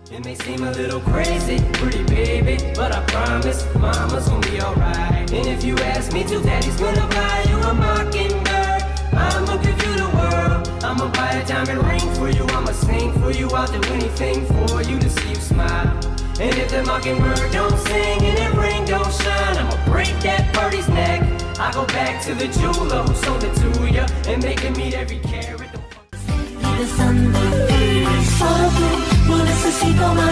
It may seem a little crazy, pretty baby, but I promise mama's gonna be alright. And if you ask me to, daddy's gonna buy you a mockingbird. I'ma give you the world, I'ma buy a diamond ring for you, I'ma sing for you, I'll do anything for you to see you smile. And if the mockingbird don't sing and that ring don't shine, I'ma break that birdie's neck. I go back to the jeweler who sold it to ya and make him meet every carat. Lo necesito más.